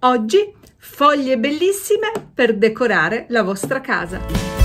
Oggi foglie bellissime per decorare la vostra casa.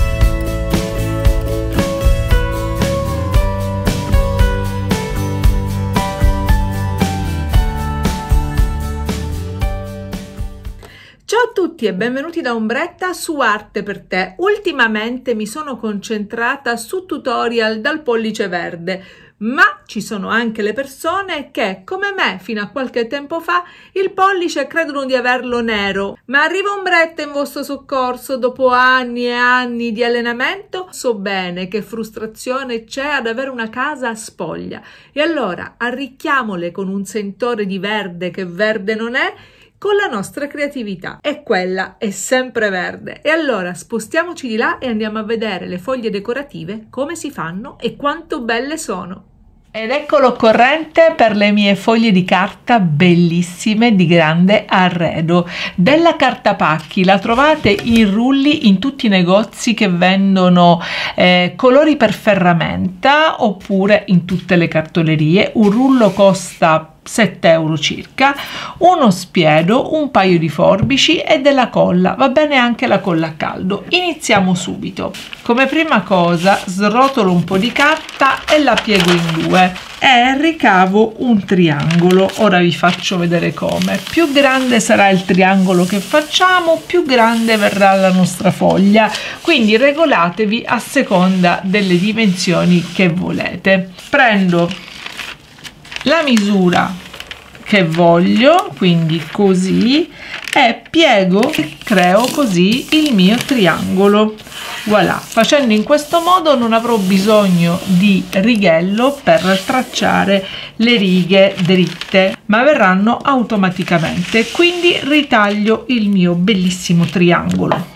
Ciao a tutti e benvenuti da Ombretta su Arte per te. Ultimamente mi sono concentrata su tutorial dal pollice verde, ma ci sono anche le persone che, come me, fino a qualche tempo fa, il pollice credono di averlo nero. Ma arriva Ombretta in vostro soccorso dopo anni e anni di allenamento? So bene che frustrazione c'è ad avere una casa a spoglia. E allora arricchiamole con un sentore di verde che verde non è, con la nostra creatività, e quella è sempre verde. E allora spostiamoci di là e andiamo a vedere le foglie decorative, come si fanno e quanto belle sono. Ed ecco l'occorrente per le mie foglie di carta bellissime di grande arredo. Della carta pacchi la trovate in rulli in tutti i negozi che vendono colori per ferramenta, oppure in tutte le cartolerie. Un rullo costa 7 euro circa, uno spiedo, un paio di forbici e della colla, va bene anche la colla a caldo. Iniziamo subito. Come prima cosa srotolo un po' di carta e la piego in due e ricavo un triangolo. Ora vi faccio vedere come. Più grande sarà il triangolo che facciamo, più grande verrà la nostra foglia, quindi regolatevi a seconda delle dimensioni che volete. Prendo la misura che voglio, quindi così, e piego e creo così il mio triangolo. Voilà, facendo in questo modo non avrò bisogno di righello per tracciare le righe dritte, ma verranno automaticamente. Quindi ritaglio il mio bellissimo triangolo.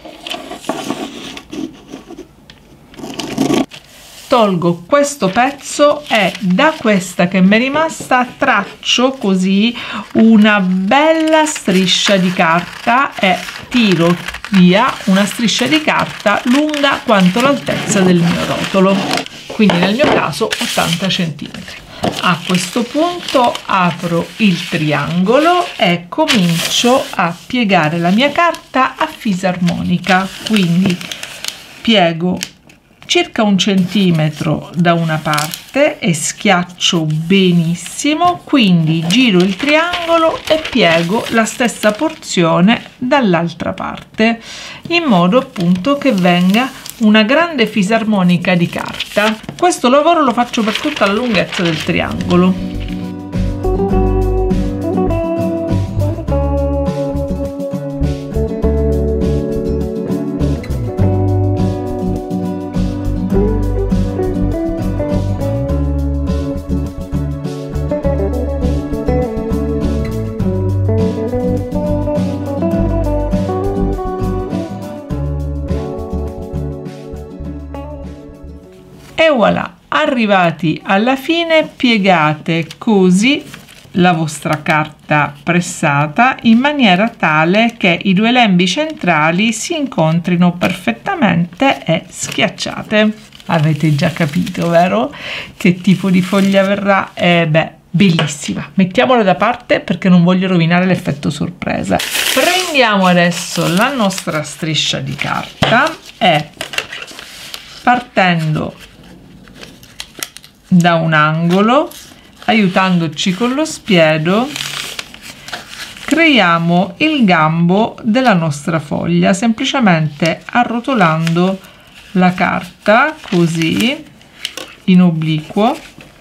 Tolgo questo pezzo e da questa che mi è rimasta traccio così una bella striscia di carta e tiro via una striscia di carta lunga quanto l'altezza del mio rotolo, quindi nel mio caso 80 cm. A questo punto apro il triangolo e comincio a piegare la mia carta a fisarmonica, quindi piego circa 1 centimetro da una parte e schiaccio benissimo, quindi giro il triangolo e piego la stessa porzione dall'altra parte, in modo appunto che venga una grande fisarmonica di carta. Questo lavoro lo faccio per tutta la lunghezza del triangolo. E voilà, arrivati alla fine piegate così la vostra carta pressata in maniera tale che i due lembi centrali si incontrino perfettamente e schiacciate. Avete già capito, vero? Che tipo di foglia verrà? Bellissima. Mettiamola da parte perché non voglio rovinare l'effetto sorpresa. Prendiamo adesso la nostra striscia di carta e, partendo da un angolo, aiutandoci con lo spiedo, creiamo il gambo della nostra foglia, semplicemente arrotolando la carta così in obliquo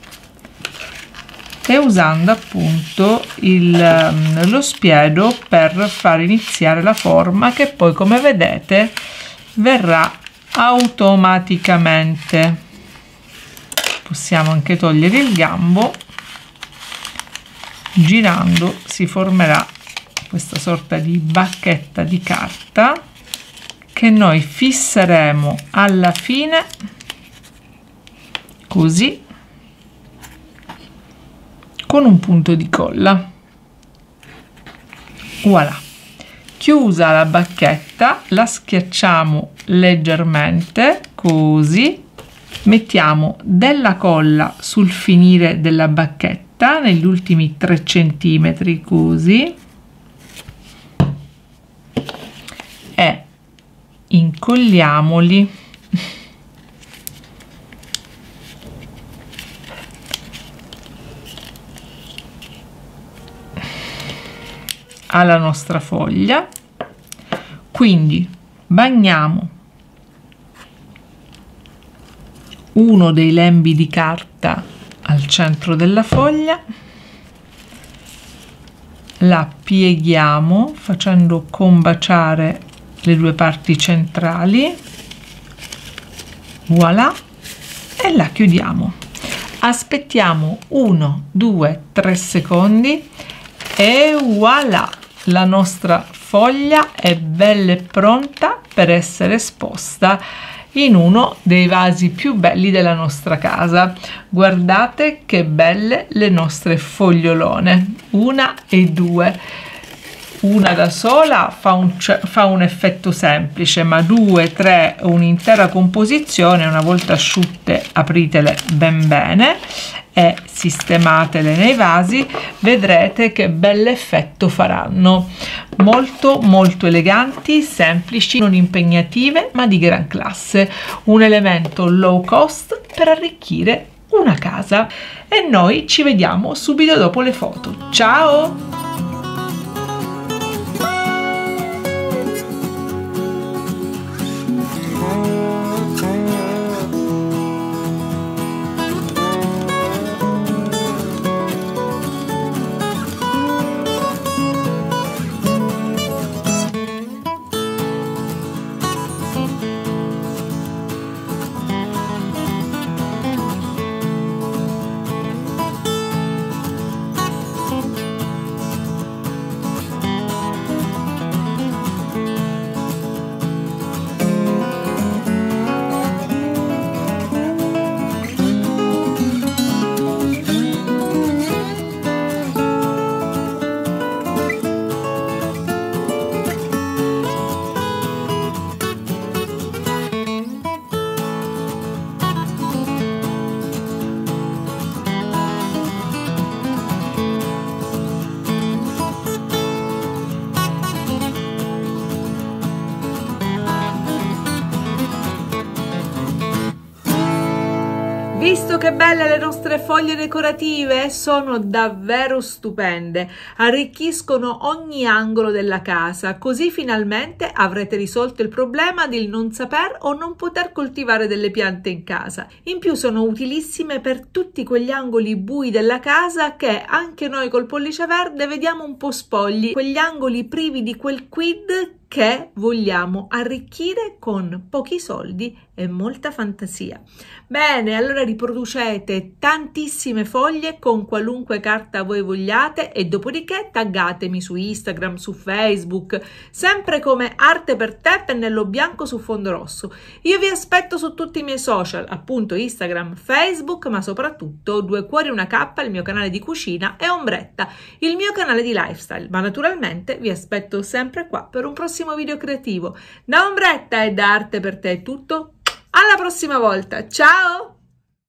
e usando appunto lo spiedo per far iniziare la forma, che poi, come vedete, verrà automaticamente. Possiamo anche togliere il gambo, girando si formerà questa sorta di bacchetta di carta che noi fisseremo alla fine così con un punto di colla. Voilà, chiusa la bacchetta, la schiacciamo leggermente così, mettiamo della colla sul finire della bacchetta negli ultimi 3 centimetri così, incolliamoli alla nostra foglia. Quindi bagniamo uno dei lembi di carta al centro della foglia, la pieghiamo facendo combaciare le due parti centrali, voilà, e la chiudiamo. Aspettiamo 1, 2, 3 secondi e voilà, la nostra foglia è bella e pronta per essere esposta in uno dei vasi più belli della nostra casa. Guardate che belle le nostre fogliolone, una e due. Una da sola fa un effetto semplice, ma 2, 3, un'intera composizione, una volta asciutte apritele ben bene e sistematele nei vasi, vedrete che bell'effetto faranno. Molto molto eleganti, semplici, non impegnative, ma di gran classe. Un elemento low cost per arricchire una casa. E noi ci vediamo subito dopo le foto. Ciao! Visto che belle le nostre foglie decorative? Sono davvero stupende, arricchiscono ogni angolo della casa, così finalmente avrete risolto il problema di non saper o non poter coltivare delle piante in casa. In più sono utilissime per tutti quegli angoli bui della casa che anche noi col pollice verde vediamo un po' spogli, quegli angoli privi di quel quid che vogliamo arricchire con pochi soldi e molta fantasia. Bene, allora riproducete tantissime foglie con qualunque carta voi vogliate e dopodiché taggatemi su Instagram, su Facebook, sempre come Arte per Te, pennello bianco su fondo rosso. Io vi aspetto su tutti i miei social, appunto Instagram, Facebook, ma soprattutto Due Cuori Una Cappa, il mio canale di cucina, e Ombretta, il mio canale di lifestyle. Ma naturalmente vi aspetto sempre qua per un prossimo video creativo. Da Ombretta e da Arte per Te è tutto. Alla prossima volta, ciao!